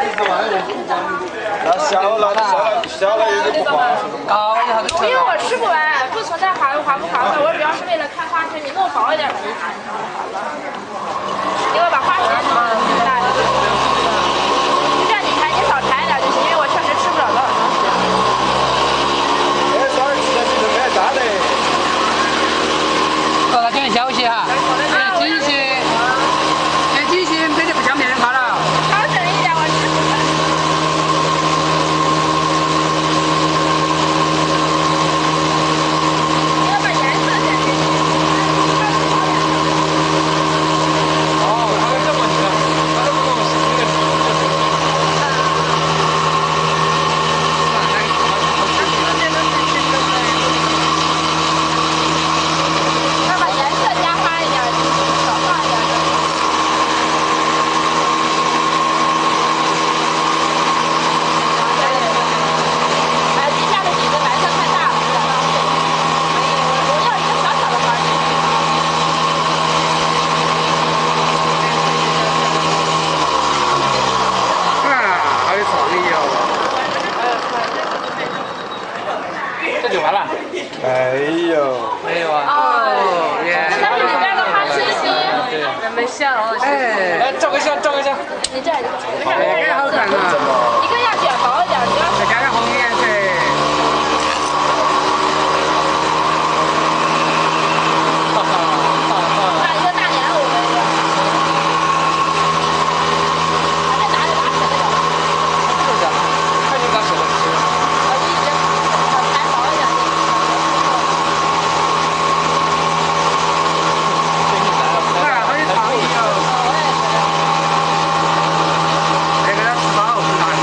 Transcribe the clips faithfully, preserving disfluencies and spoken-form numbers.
那小了，小了，小了有点不划算。 高一下就因为我吃不完，不存在划划不划算，我主要是为了看花生，你弄薄一点吧，一看就好了。因为把花生弄大一点，这样你裁，你少裁一点就行，因为我确实吃不了多少东西。 哎，少点吃点这个蛮大的。 哦，那叫你休息哈。继续，哎，继续，这就不像别人看了。 调整一点，我吃不完。你要把颜色选进去。 哦，还有这么行，那这么东西，这个这个。 要把颜色加花一点，少放一点。哎，底下的底子白色太大了，有点浪费。我要一个小小的花就行。 啊，好有创意哦。这就完了？ 没有。 没有啊。哦，耶。 但是里边的花清新。 没想哦。 哎，来照个相，照个相。 你这样就没事， 这个好看啊。 一个要卷薄一点，你要再加点红颜色。哈哈哈哈。 画一个大莲藕的一个。再拿着拿起来的。 就是啊，看你咋舍得吃。 我一直裁薄一点。 啊，好有创意哦。这个要吃饱不难。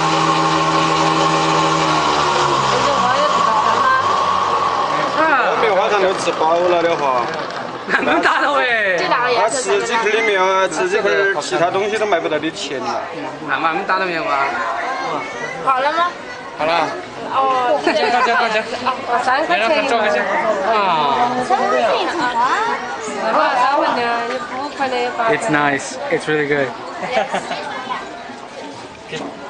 我们晚上都吃饱了的话， 那么大了喂。 这两个那颜色吃几块的面啊，吃几块其他东西都买不到的钱了。 那么大的面哇。 好了吗？ 好了。 哦， 快点快点快点。 我三块钱。 照个相。啊。 三块钱啊？哇，三块钱，有五块的。 It's nice. It's really good.